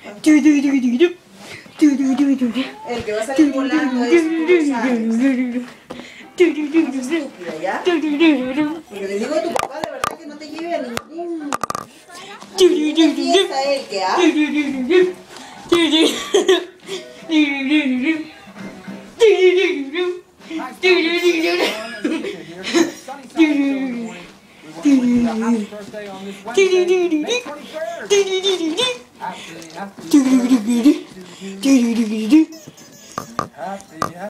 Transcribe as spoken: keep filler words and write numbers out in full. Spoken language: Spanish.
El que va a salir volando es Hugo Sáenz. No seas estúpida, ¿ya? Porque le digo a tu papá de verdad que no te lleve a ningún... a ninguna fiesta él, que ha... Happy, happy